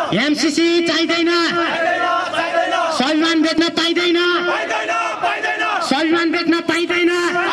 MCC चाहिँदैन स्वाभिमान बेच्न पाइँदैन स्वाभिमान बेच्न पाइँदैन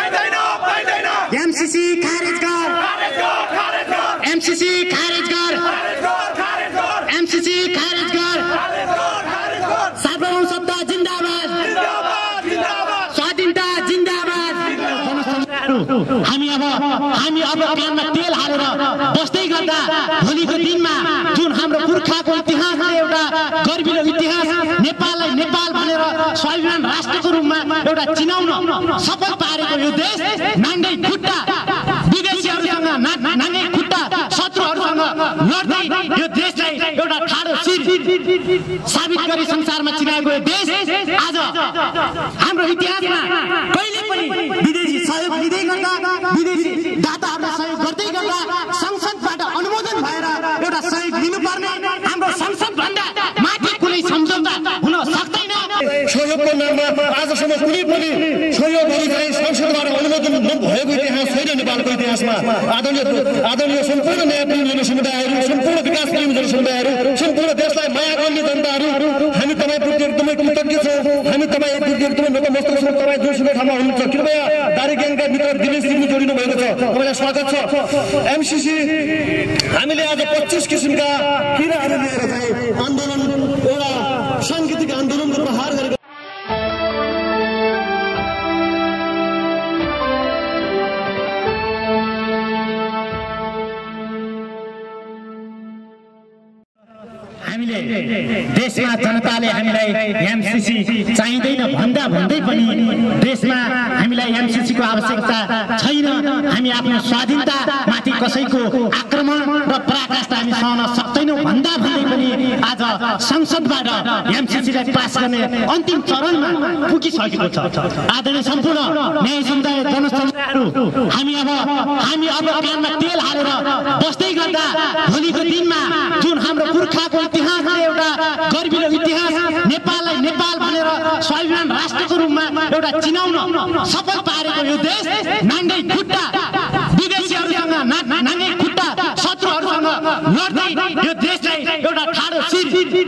एमसीसी खारेज गर एमसीसी खारेज गर एमसीसी खारेज गर सार्वभौम सत्ता जिन्दाबाद स्वाधीनता जिन्दाबाद हामी अब कानमा तेल हालेर बस्दै गर्दा भोलिको दिनमा जुन हाम्रो पुर्खाको इतिहासले एउटा गर्विलो इतिहास नेपाललाई नेपाल भनेर स्वाभिमान राष्ट्रको रूपमा एउटा चिनाउन सफल पारेको यो देश नाङ्गै खुट्टा विदेशीहरूसँग नाङ्गै खुट्टा शत्रुहरूसँग लड्दै यो देशलाई एउटा ठाडो शिर साबित गरी संसारमा चिनाएको यो देश आज हाम्रो इतिहासमा कहिले पनि विदेशी सहयोग लिँदै गर्दा विदेशी दाताहरूले सहयोग गर्दै गर्दा संसदबाट अनुमोदन भएर एउटा सहयोग लिनुपर्ने हाम्रो संसदभन्दा माथि कुनै सम्झौता हुन सक्दैन। सहयोगको नाममा आजसम्म कुनै पनि सहयोगहरू चाहिँ संसदबाट अनुमोदन नभएको इतिहास छैन नेपालको इतिहासमा। आदरणीय सम्पूर्ण न्यायप्रेमी जनसमुदायहरू, सम्पूर्ण विकास प्रेमी जनसमुदायहरू, सम्पूर्ण देशलाई माया गर्ने जनताहरू, हामी तपाईँप्रति एकदमै कृतज्ञ छौँ। हामी तपाईँप्रति एकदमै नतमस्तक छौँ। तपाईँ जोसुकै ठाउँमा हुनुहुन्छ, कृपया दारी ग्याङका मित्र दिनेशजी जोडिनु भएको छ, तपाईँलाई स्वागत छ। एमसीसी हामीले आज 25 किसिमका किराहरू लिएर चाहिँ आन्दोलन एउटा साङ्गीतिक आन्दोलनको प्रहार गरेको हामीले देशमा जनताले हामीलाई एमसीसी चाहिँदैन भन्दा भन्दै पनि देशमा हामीलाई एमसीसी को आवश्यकता छैन। हामी आफ्नो स्वाधीनता माथि कसैको आक्रमण र पराकाष्ठा हामी सहन सक्दैनौँ भन्दा भन्दै पनि आज संसदबाट एमसीसीलाई पास गर्ने अन्तिम चरणमा पुगिसकेको छ। आदरणीय सम्पूर्ण न्याय समुदाय जनसमुदायहरू, हामी अब कानमा तेल हालेर बस्दै गर्दा भोलिको दिनमा जुन हाम्रो पुर्खाको इतिहासले एउटा गर्विलो इतिहास नेपाललाई नेपाल भनेर स्वाभिमान राष्ट्रको रूपमा एउटा चिनाउन सफल पारेको यो देश नाङ्गै खुट्टा विदेशीहरूसँग नाङ्गै खुट्टा शत्रुहरूसँग लड्दै यो देशलाई एउटा ठाडो शिर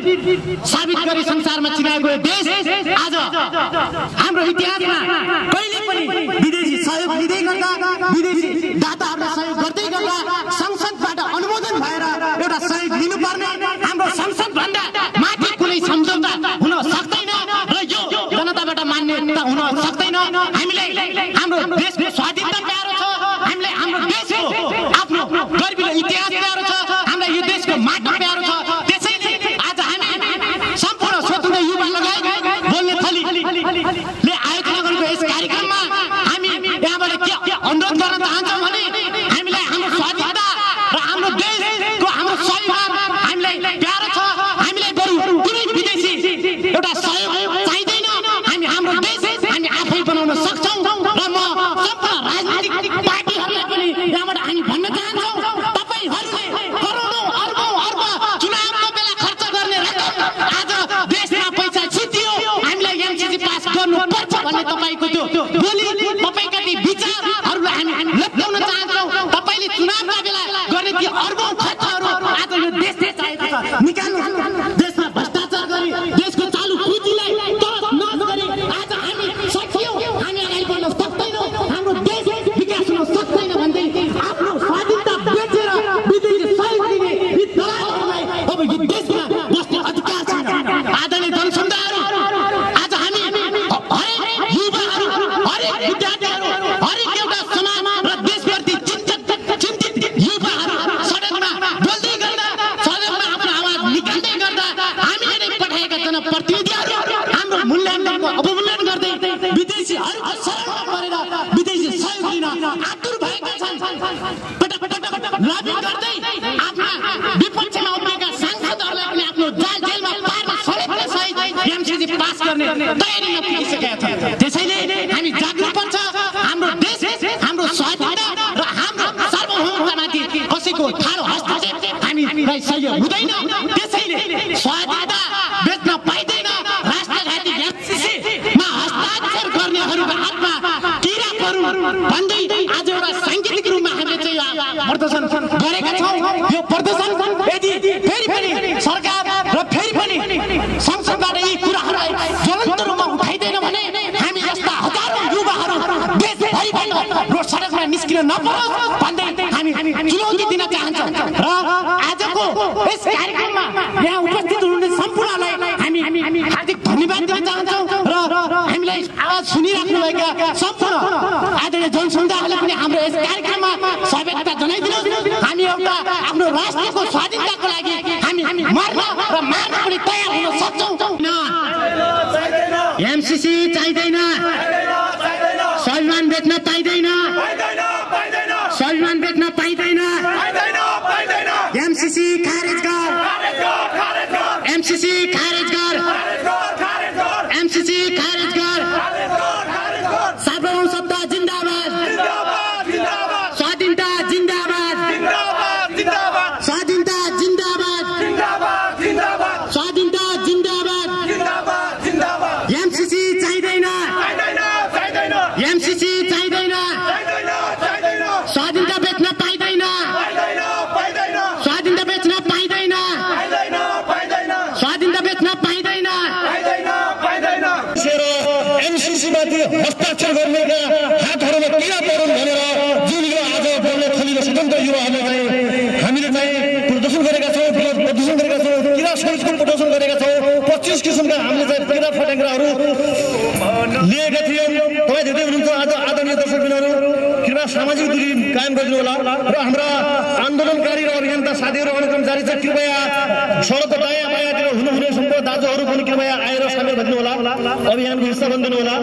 साबित गरी संसारमा चिनाएको यो देश आज हाम्रो इतिहासमा कहिले पनि विदेशी सहयोग लिँदै गर्दा विदेशी दाताहरूले सहयोग गर्दै गर्दा संसदबाट अनुमोदन भएर एउटा सहयोग लिनुपर्ने हाम्रो संसदभन्दा माथि कुनै सम्झौता हुन सक्दैन र यो जनताबाट मान्यता हुन सक्दैन। हामीलाई हाम्रो देशको स्वाधीनता प्यारो छ, हामीलाई हाम्रो देशको आफ्नो गर्विलो इतिहास प्यारो छ, हामीलाई यो देशको माटो प्यारो छ। त्यसैले आज हामी सम्पूर्ण स्वतन्त्र युवा लगायत बोल्ने थलीले आयोजना गरेको यस कार्यक्रममा हामी यहाँबाट के अनुरोध गर्न चाहन्छौँ भने हामीलाई हाम्रो स्वाधीनता र हाम्रो देशको हाम्रो स्वाभिमान हामीलाई प्यारो छ। हामीलाई बरु कुनै विदेशी एउटा सहयोग चाहिँदैन। हामी हाम्रो देश हामी आफै बनाउन सक्छौँ र म सम्पूर्ण राजनीतिक पार्टीहरूलाई पनि यहाँबाट हामी भन्न चाहन्छौँ, तपाईँहरूले करोडौँ अर्बौँ अर्ब चुनावको बेला खर्च गर्ने रकम आज देशमा पैसा छिटियो, हामीलाई एमसीसी पास गर्नुपर्छ भन्ने तपाईँको त्यो बोली, तपाईँका ती विचारहरूलाई हामी लप्ट्याउन चाहन्छौँ। तपाईँले चुनावका बेला गर्ने ती अर्बौँ खर्चहरू आज यो देशले चाहेको छ निकाल्नु। देशमा भ्रष्टाचार गरी देशको चालु पुँजीलाई तहस नहस गरी आज हामी सकियौँ, हामी अगाडि बढ्न सक्दैनौँ, हाम्रो देश विकास हुन सक्दैन भन्दै आफ्नो स्वाधीनता बेचेर विदेशी सहयोग दिने यी दलालहरूलाई अब यो देशमा बस्ने अधिकार छैन। आदरणीय जनसमुदायहरू, आज हामी हरेक युवाहरू, हरेक विद्यार्थीहरू, हरेक एउटा समाज र देशप्रति चिन्तित युवाहरू सडकमा बोल्दै गर्दा, सडकमा आफ्नो आवाज निकाल्दै गर्दा हामीले नै पठाएका जनप्रतिनिधिहरू हाम्रो मूल्याङ्कनको अवमूल्यन गर्दै विदेशीहरूको शरणमा परेर विदेशी सहयोग लिन आतुर भएका छन्। लबिङ गर्दै आफ्ना विपक्षमा उभिएका सांसदहरूलाई पनि आफ्नो जेलमा पार्न समेत सहित एमसीसी पास गर्ने तयारीमा पुगिसकेका छन्। त्यसैले हामी जाग्नु पर्छ। हाम्रो देश, हाम्रो स्वाधीनता र हाम्रो सार्वभौमतामाथि कसैको ठाडो हस्तक्षेप हामीलाई सह्य हुँदैन। त्यसैले स्वाधीनता बेच्न पाइँदैन। राष्ट्रघाती एमसीसीमा हस्ताक्षर गर्नेहरूको हातमा किरा परुन् भन्दै आज एउटा साङ्गीतिक रूपमा हामीले चाहिँ प्रदर्शन गरेका छौँ। यो प्रदर्शन यदि फेरि पनि सरकार नपरोस् भन्दै हामी चुनौती दिन चाहन्छौँ र आजको यस कार्यक्रममा यहाँ उपस्थित हुनुहुने सम्पूर्णलाई हामी हार्दिक धन्यवाद दिन चाहन्छौँ र हामीलाई आवाज सुनिराख्नुभएका सम्पूर्ण आदरणीय जनसमुदायहरूले पनि हाम्रो यस कार्यक्रममा सहभागिता जनाइदिनुहोस्। हामी एउटा आफ्नो राष्ट्रको स्वाधीनताको लागि हामी मर्न र मार्न पनि तयार हुन सक्छौँ। एमसीसी चाहिँदैन, स्वाभिमान बेच्न पाइँदैन, स्वाभिमान बेच्न पाइँदैन। एमसीसी खारेज गर, एमसीसी खारेज गर, एमसीसी खारेज गर। सार्वभौम सत्ता जिन्दाबाद, स्वाधीनता जिन्दाबाद, स्वाधीनता जिन्दाबाद, स्वाधीनता जिन्दाबाद। एमसीसी चाहिँदैन, एमसीसी चाहिँदैन, स्वाधीनता बेच्न पाइँदैन, स्वाधीनता बेच्न पाइँदैन, स्वाधीनता बेच्न पाइँदैन। एमसीसीमाथि हस्ताक्षर गर्नेका हातहरूमा किरा परुन् भनेर जुन यो आज बोल्न खोलिने स्वतन्त्र युवाहरूले हामीले चाहिँ प्रदर्शन गरेका छौँ, प्रदर्शन गरेका छौँ, किरा सहितको प्रदर्शन गरेका छौँ। 25 किसिमका हामीले चाहिँ किरा फट्याङ्ग्राहरू लिएका थियौँ। तपाईँ धेरै हुनुहुन्छ आज आदरणीय दर्शकबिनहरू, कृपया सामाजिक दूरी कायम गरिदिनु होला र हाम्रा आन्दोलनकारी र अभियन्ता साथीहरू अनुक्रम जारी छ। कृपया सडकको दायाँ बायाँतिर हुनुहुने सम्पूर्ण दाजुहरू पनि कृपया आएर सामेल भइदिनु होला, अभियानको हिस्सा बनिदिनु होला।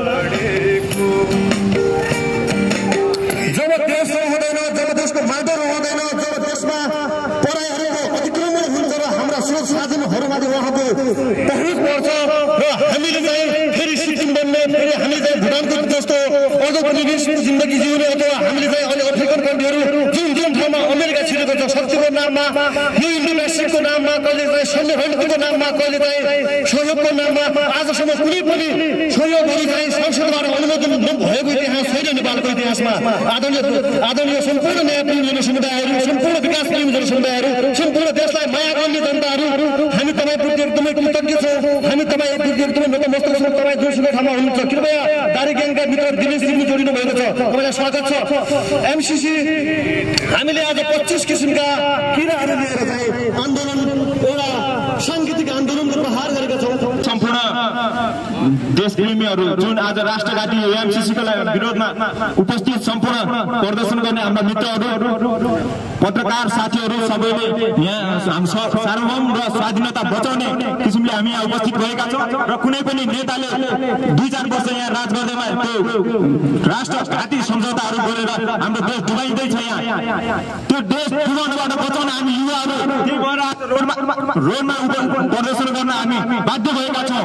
जब देश हुँदैन, जब देशको मार्डर हुँदैन, जब देशमा पराईहरूको अतिक्रमण हुन्छ र हाम्रा स्रोत साधनहरूमाथि उहाँको पहुँच पर्छ र हामीले चाहिँ फेरि सिक्किम बन्ने, फेरि हामी चाहिँ भुटानको जस्तो अझ पनि जिन्दगी जिउने अथवा हामीले चाहिँ अहिले अफ्रिकन कन्ट्रीहरू जुन जुन ठाउँमा अमेरिका छिरेको छ शक्तिको नाममा, यो इन्डोनेसियाको नाममा, कहिले चाहिँ सैन्य रणनीतिको नाममा, कहिले चाहिँ सहयोगको नाममा आजसम्म कुनै पनि सहयोगहरू चाहिँ संसदबाट अनुमोदन नभएको इतिहास छैन नेपालको इतिहासमा। आदरणीय सम्पूर्ण न्यायप्रेमी जनसमुदायहरू, सम्पूर्ण विकासप्रेमी जनसमुदायहरू, सम्पूर्ण देशलाई माया गर्ने जनताहरू, हामी तपाईँप्रति एकदमै कृतज्ञ छौँ। हामी तपाईँप्रति एकदमै नतमस्तक छौँ। तपाईँ जोसुकै ठाउँमा हुनुहुन्छ, कृपया दारी ग्याङका मित्र दिनेश लिम्बू जोडिनु भएको छ, तपाईँलाई स्वागत छ। एमसीसी हामीले आज 25 किसिमका किराहरू लिएर चाहिँ आन्दोलन, एउटा साङ्गीतिक आन्दोलनको प्रहार गरेका छौँ। सम्पूर्ण देशप्रेमीहरू जुन आज राष्ट्रघाती एमसीसीको विरोधमा उपस्थित सम्पूर्ण प्रदर्शन गर्ने हाम्रा मित्रहरू, पत्रकार साथीहरू सबैले यहाँ सार्वभौम र स्वाधीनता बचाउने किसिमले हामी यहाँ उपस्थित भएका छौँ र कुनै पनि नेताले 2-4 वर्ष यहाँ राज गर्दैमा त्यो राष्ट्रघाती सम्झौताहरू गरेर हाम्रो देश डुबाइँदैछ। यहाँ त्यो देश डुबाउनबाट बचाउन हामी युवाहरू त्यही भएर रोडमा प्रदर्शन गर्न हामी बाध्य भएका छौँ।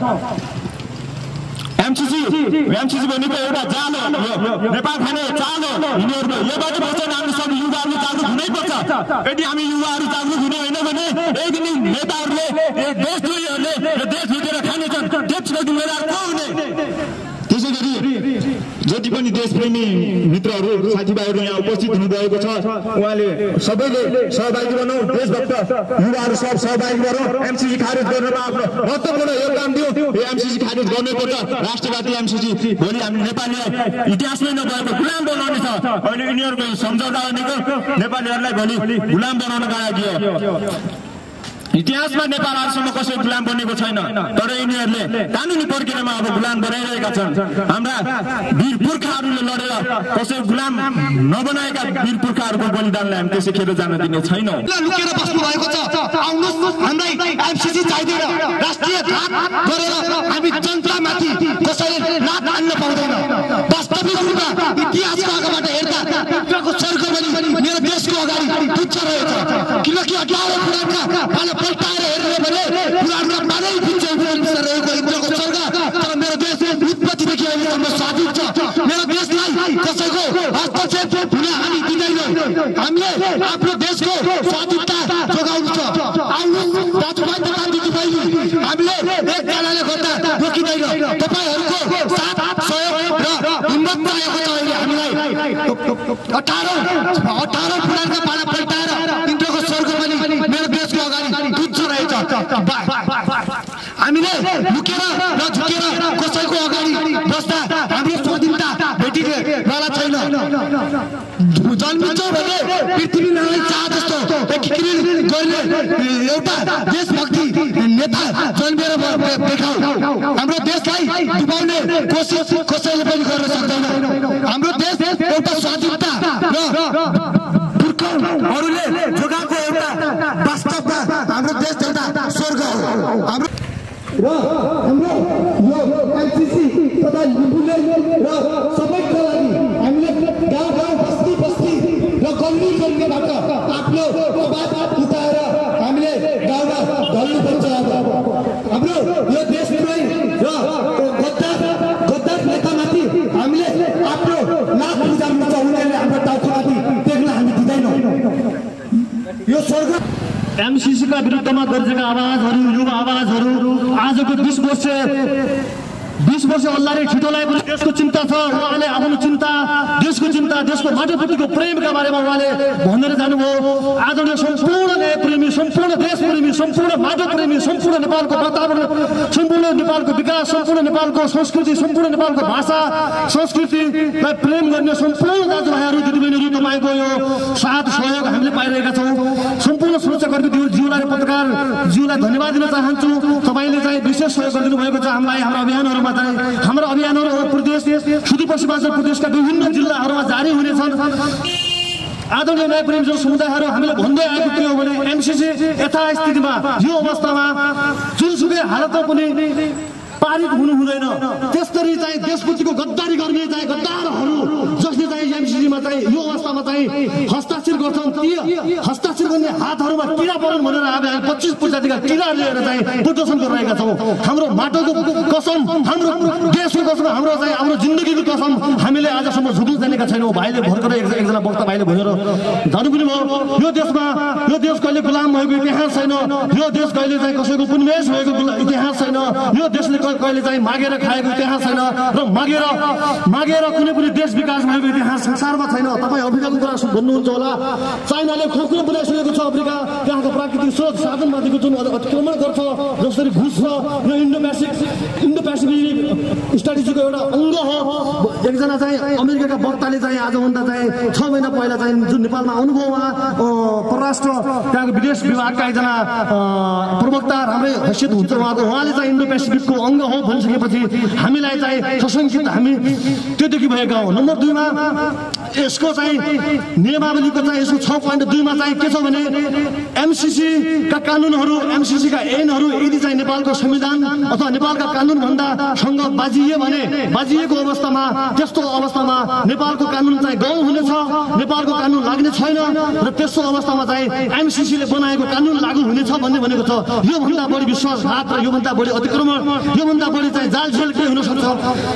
एमसीसी भनेको एउटा जाल हो, नेपाल खाने चाल हो यिनीहरूको। योबाट बचाउन हामी सब युवाहरू जागरुक हुनैपर्छ। यदि हामी युवाहरू जागरुक हुने होइन भने एक दिन नेताहरूले, देशद्रोहीहरूले यो देश लुटेर खानेछन्, त्यसको जिम्मेदार को हुने? त्यसै गरी जति पनि देशप्रेमी मित्रहरू, साथीभाइहरू यहाँ उपस्थित हुनुभएको छ, उहाँले सबैले सहभागी बनाऊ, देशभक्त युवाहरू सब सहभागी गरौँ, एमसीसी खारेज गर्नमा आफ्नो महत्त्वपूर्ण योगदान दिउँ। यो एमसीसी खारेज गर्नुपर्छ। राष्ट्रघाती एमसीसी भोलि हामी नेपालीलाई इतिहासमै नभएको गुलाम बनाउने छ। अहिले यिनीहरूको सम्झौता भनेको नेपालीहरूलाई भोलि गुलाम बनाउनका लागि हो। इतिहासमा नेपाल आजसम्म कसै गुलाम बनेको छैन, तर यिनीहरूले कानुनी प्रक्रियामा अब गुलाम बनाइरहेका छन्। हाम्रा वीर पुर्खाहरूले लडेर कसै गुलाम नबनाएका वीर पुर्खाहरूको बलिदानलाई हामी त्यसै खेर जान दिने छैनौँ। लुकेर बस्नु भएको छ, आउनुहोस्, हामीलाई एमसीसी चाहिँदैन। राष्ट्रिय घात गरेर हामी जनतामाथि कसैले रात हान्न पाउँदैन। वास्तविक रूपमा इतिहासको आगोबाट हेर्दा पुत्रको स्वर्ग पनि मेरो देशको अगाडि तुच्छ रहेछ। किनकि 18 पुराणका पालो पल्टाएर हेर्ने भने पुराणमा पालै तुच्छ रहेको इन्द्रको स्वर्ग। तर मेरो देश उत्पत्तिदेखि अहिलेसम्म स्वाधीन छ। मेरो देशलाई कसैको हस्तक्षेप हुन हामी दिँदैनौँ। हामीले आफ्नो देशको स्वाधीनता जोगाउनु छ। आउनुहोस् दाजुभाइ तथा दिदीबहिनी, हामीले एकजनाले गर्दा रोकिँदैन। तपाईँहरूको साथ सहयोग र हिम्मत पाएको छ अहिले हामीलाई। 18 पुराणका पाला पल्टाएर इन्द्रको स्वर्ग पनि मेरो देशको अगाडि तुच्छ रहेछ। हामीले लुकेर र झुकेर कसैको अगाडि बस्दा हाम्रो स्वाधीनता भेटिने वाला छैन। जन्मिन्छ भने पृथ्वीनारायण शाह जस्तो एकीकृत गर्ने एउटा देशभक्ति नेता जन्मेर देखाऊ। हाम्रो देशलाई डुबाउने कोसिस कसैले पनि गर्न सक्दैन। हाम्रो देश एउटा स्वाधीनता र पुर्खाहरूले जोगाएको एउटा वास्तवमा हाम्रो देश एउटा स्वर्ग हो। हाम्रो यो एमसीसी तथा लिम्बूले र सबैको लागि हामीले गाउँ गाउँ बस्ती बस्ती र गल्ली गल्लीबाट आफ्नो आवाज उठाएर हामीले गाउँमा ढल्नुपर्छ। हाम्रो यो देशमै र गद्दार नेतामाथि हामीले आफ्नो नाक बुझाउनुपर्छ। उनीहरूले हाम्रो टाउकोमाथि देख्न हामी दिँदैनौँ। यो स्वर्ग एमसीसीका विरुद्धमा गरिएका आवाजहरू, युवा आवाजहरू आजको 20 वर्ष अल्लाहले छिटोलाई पनि देशको चिन्ता छ। उहाँले आफ्नो चिन्ता, देशको चिन्ता, देशको माटोप्रतिको प्रेमका बारेमा उहाँले भनेर जानुभयो। आदरणीय सम्पूर्ण न्यायप्रेमी, सम्पूर्ण देशप्रेमी, सम्पूर्ण माटोप्रेमी, सम्पूर्ण नेपालको वातावरण, सम्पूर्ण नेपालको विकास, सम्पूर्ण नेपालको संस्कृति, सम्पूर्ण नेपालको भाषा संस्कृतिलाई प्रेम गर्ने सम्पूर्ण दाजुभाइहरू दिदीबहिनीहरू तपाईँको यो साथ सहयोग हामीले पाइरहेका छौँ। सम्पूर्ण सुरक्षाकर्मीज्यूलाई, पत्रकारज्यूलाई धन्यवाद दिन चाहन्छु। तपाईँले चाहिँ विशेष सहयोग गरिदिनु भएको छ हामीलाई। हाम्रो अभियानहरू प्रदेश सुदूरपश्चिमाञ्चल प्रदेशका विभिन्न जिल्लाहरूमा जारी हुनेछन्। आदरणीय न्यायप्रेमी समुदायहरू हामीले भन्दै आएको के हो भने एमसीसी यथास्थितिमा यो अवस्थामा जुनसुकै हालतमा पनि पारित हुनु हुँदैन। त्यसरी चाहिँ देशप्रतिको गद्दारी गर्ने चाहिँ गद्दारहरू जसले चाहिँ एमसीसीमा चाहिँ यो अवस्थामा चाहिँ हस्ताक्षर गर्छन्, ती हस्ताक्षर गर्ने हातहरूमा किरा परन् भनेर अब 25 प्रजातिका किरा लिएर चाहिँ प्रदर्शन गरिरहेका छौँ। हाम्रो माटोको कसम, हाम्रो देशको कसम, हाम्रो चाहिँ हाम्रो जिन्दगीको कसम हामीले आजसम्म झुक्नु जानेका छैनौँ। भाइले भर्खरै एकजना वक्ता भाइले भनेर जानु पनि भयो। यो देश कहिले गुलाम भएको इतिहास छैन। यो देश कहिले चाहिँ कसैको उपनिवेश भएको इतिहास छैन। यो देशले कहिले चाहिँ मागेर खाएको इतिहास छैन र मागेर कुनै पनि देश विकास भएको इतिहास संसारमा छैन। तपाईँ अफ्रिकाको कुरा भन्नुहुन्छ होला। चाइनाले खोक्रो बनाइसकेको छ। अफ्रिका त्यहाँको प्राकृतिक स्रोत साधनमाथिको जुन अतिक्रमण गर्छ, जसरी घुस छ, यो इन्डो पेसिफिक स्ट्राटेजीको एउटा अङ्ग हो। एकजना चाहिँ अमेरिकाका वक्ताले चाहिँ आजभन्दा चाहिँ 6 महिना पहिला चाहिँ जुन नेपालमा आउनुभयो, उहाँ परराष्ट्र त्यहाँको विदेश विभागका एकजना प्रवक्ता राम्रै हैसियत हुन्छ उहाँको। उहाँले चाहिँ इन्डो पेसिफिकको अङ्ग हो भनिसकेपछि हामीलाई चाहिँ सशङ्कित हामी त्योदेखि भएका हौँ। नम्बर 2 मा यसको चाहिँ नियमावलीको चाहिँ यसको 6.2 मा चाहिँ के छ भने एमसीसी का कानुनहरू, एमसीसी का ऐनहरू यदि चाहिँ नेपालको संविधान अथवा नेपालका कानुनभन्दा सँग बाजिएको अवस्थामा, त्यस्तो अवस्थामा नेपालको कानुन चाहिँ गौण हुनेछ, नेपालको कानुन लाग्ने छैन र त्यस्तो अवस्थामा चाहिँ एमसीसीले बनाएको कानुन लागू हुनेछ भन्ने भनेको छ। योभन्दा बढी विश्वासघात र योभन्दा बढी अतिक्रमण, योभन्दा बढी चाहिँ जालझेल के हुन सक्छ?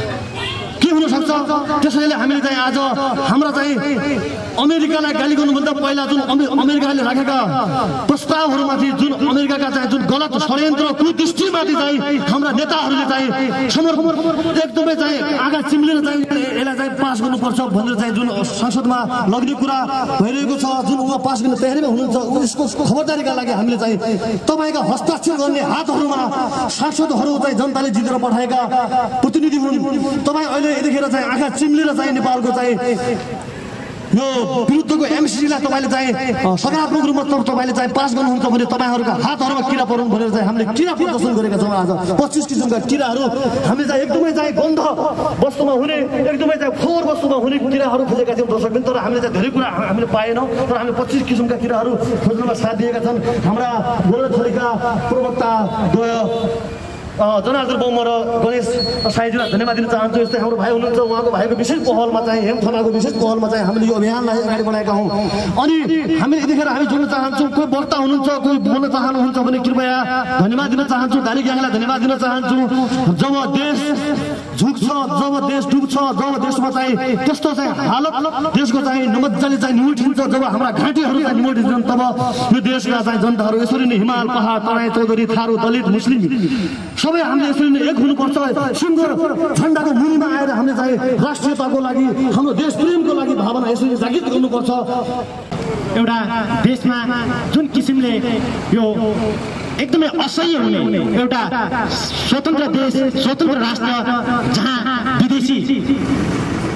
त्यसैले हामीले चाहिँ आज हाम्रा चाहिँ अमेरिकालाई गाली गर्नुभन्दा पहिला जुन अमेरिकाले राखेका प्रस्तावहरूमाथि, जुन अमेरिकाका चाहिँ जुन गलत षड्यन्त्र कुदृष्टिमाथि चाहिँ हाम्रा नेताहरूले चाहिँ एकदमै चाहिँ आँखा चिम्लेर चाहिँ यसलाई चाहिँ पास गर्नुपर्छ भनेर चाहिँ जुन संसदमा लग्ने कुरा भइरहेको छ, जुन उहाँ पास गर्न तयारीमा हुनुहुन्छ, उसको खबरदारीका लागि हामीले चाहिँ तपाईँका हस्ताक्षर गर्ने हातहरूमा सांसदहरू चाहिँ जनताले जितेर पठाएका प्रतिनिधि हुन्। तपाईँ अहिले यतिखेर चाहिँ आँखा चिम्लेर चाहिँ नेपालको चाहिँ यो विरुद्धको एमसीसीलाई तपाईँले चाहिँ सकारात्मक रूपमा तपाईँले चाहिँ पास गर्नुहुन्छ भने तपाईँहरूका हातहरूमा किरा परुन् भनेर चाहिँ हामीले किरा प्रदर्शन गरेका छौँ। आज 25 किसिमका किराहरू हामीले चाहिँ एकदमै चाहिँ गन्ध वस्तुमा हुने, एकदमै चाहिँ फोहोर वस्तुमा हुने किराहरू खोजेका थियौँ दर्शकबिन। तर हामीले चाहिँ धेरै कुरा हामीले पाएनौँ। तर हामीले 25 किसिमका किराहरू खोज्नुमा साथ दिएका छन्। हाम्रा गोल्ड थरीका प्रवक्ता जनार्दन बम र गणेश साईजीलाई धन्यवाद दिन चाहन्छु। यस्तै हाम्रो भाइ हुनुहुन्छ, उहाँको भाइको विशेष पहलमा चाहिँ हेम थानाको विशेष पहलमा चाहिँ हामीले यो अभियानलाई अगाडि बढाएका हौँ। अनि हामीले यतिखेर हामी जोड्न चाहन्छौँ, कोही वक्ता हुनुहुन्छ, कोही बोल्न चाहनुहुन्छ भने कृपया धन्यवाद दिन चाहन्छु। दारी ग्याङलाई धन्यवाद दिन चाहन्छु। जब देश झुक्छ, जब देश डुब्छ, जब देशमा चाहिँ त्यस्तो चाहिँ हालत देशको चाहिँ नमजाले चाहिँ निमुटिन्छ, जब हाम्रा घाँटीहरू चाहिँ निमुटिन्छन्, तब यो देशका चाहिँ जनताहरू यसरी नै हिमाल, पहाड, तराई, चौधरी, थारू, दलित, मुस्लिम सबै हामीले यसरी नै एक हुनुपर्छ। सुन्दर झन्डाको मुनिमा आएर हामीले चाहिँ राष्ट्रियताको लागि, हाम्रो देश प्रेमको लागि भावना यसरी जागृत गर्नुपर्छ। एउटा देशमा जुन किसिमले यो एकदमै असह्य हुने एउटा स्वतन्त्र देश, स्वतन्त्र राष्ट्र जहाँ विदेशी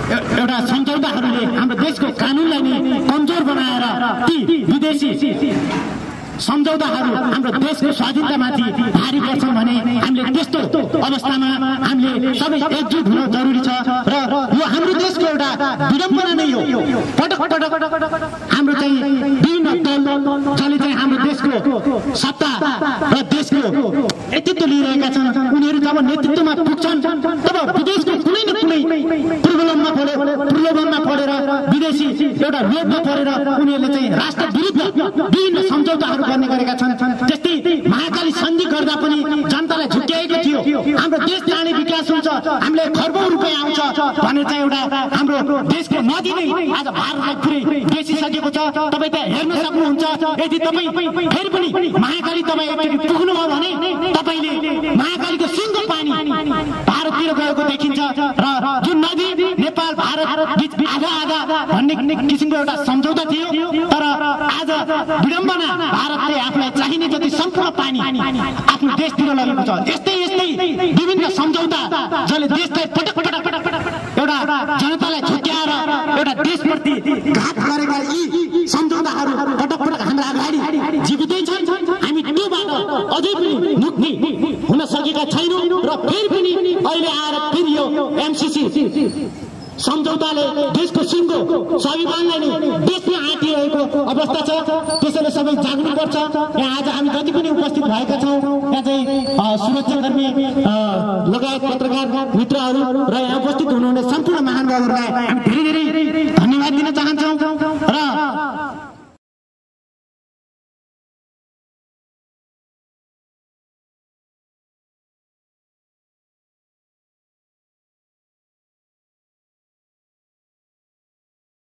एउटा सम्झौताहरूले हाम्रो देशको कानुनलाई नै कमजोर बनाएर ती विदेशी सम्झौताहरू हाम्रो देशको स्वाधीनतामाथि भारी पर्छन् भने हामीले त्यस्तो अवस्थामा हामीले सबै एकजुट हुन जरुरी छ र यो हाम्रो देशको एउटा विडम्बना नै हो। पटक पटक हाम्रो चाहिँ विभिन्न दल जसले चाहिँ हाम्रो देशको सत्ता र देशको नेतृत्व लिइरहेका छन् उनीहरू जब नेतृत्वमा पुग्छन् तब विदेशको कुनै न कुनै प्रलोभनमा परेर विदेशी एउटा लोभमा परेर उनीहरूले चाहिँ राष्ट्र विरुद्ध विभिन्न सम्झौताहरू गर्ने गरेका छन्। त्यस्तै महाकाली सन्धि गर्दा पनि जनतालाई झुक्क्याएको थियो हाम्रो देश जाने विकास हुन्छ हामीले खर्बौं रुपियाँ आउँछ भनेर चाहिँ एउटा हाम्रो देशको नदी नै आज भारतलाई पुरै बेचिसकेको छ। तपाईँ त्यहाँ हेर्न सक्नुहुन्छ। यदि तपाईँ फेरि पनि महाकाली तपाईँ एकचोटि पुग्नुभयो भने तपाईँले महाकालीको सिङ्गो पानी भारततिर गएको देखिन्छ र जुन नदी नेपाल भारत बीच आधा आधा भन्ने किसिमको एउटा सम्झौता थियो तर आज विडम्बना भारतले आफूलाई चाहिने जति सम्पूर्ण पानी आफ्नो देशतिर लगेको छ। यस्तै यस्तै विभिन्न सम्झौता जसले देशलाई पटक पटक एउटा जनतालाई झुक्क्याएर एउटा देशप्रति घात गरेका यी सम्झौताहरू पटक पटक हाम्रा अगाडि जीवितै छन्। हामी त्योबाट अझै पनि मुक्ति हुन सकेका छैनौँ र फेरि पनि अहिले आएर फेरि यो एमसीसी सम्झौताले देशको सिङ्गो स्वाभिमानलाई नै बेच्न आँटिरहेको अवस्था छ। त्यसैले सबै जाग्नुपर्छ। यहाँ आज हामी जति पनि उपस्थित भएका छौँ यहाँ चाहिँ सुरक्षाकर्मी लगायत पत्रकार मित्रहरू र यहाँ उपस्थित हुनुहुने सम्पूर्ण महानुभावहरूलाई हामी धेरै धेरै धन्यवाद दिन चाहन्छौँ र